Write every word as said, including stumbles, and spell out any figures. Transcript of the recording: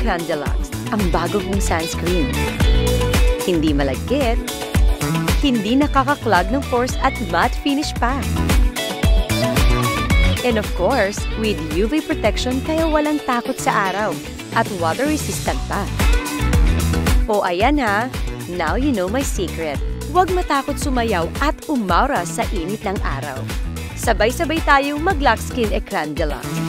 Ecran Deluxe, ang bago kong sunscreen. Hindi malagkit, hindi nakakaklag ng pores at matte finish pa. And of course, with U V protection kaya walang takot sa araw at water resistant pa. O ayan ha, now you know my secret. Huwag matakot sumayaw at umawra sa init ng araw. Sabay-sabay tayong mag-Lock Skin Ecran Deluxe.